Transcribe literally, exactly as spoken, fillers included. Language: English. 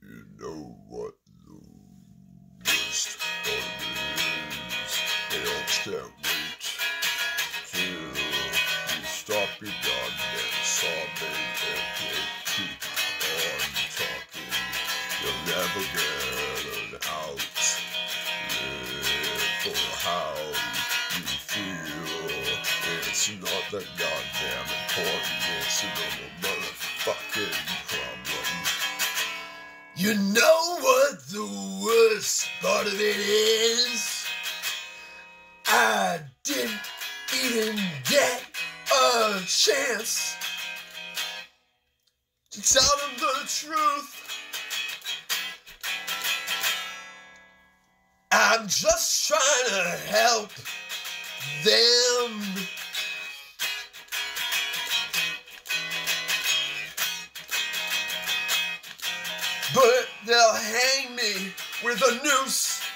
You know what the worst part of it is? They all can't wait till you stop your goddamn sobbing. Okay, keep on talking. You'll never get out. Live for how you feel. It's not that goddamn important. It's a normal motherfucking problem. You know what the worst part of it is? I didn't even get a chance to tell them the truth. I'm just trying to help them. But they'll hang me with a noose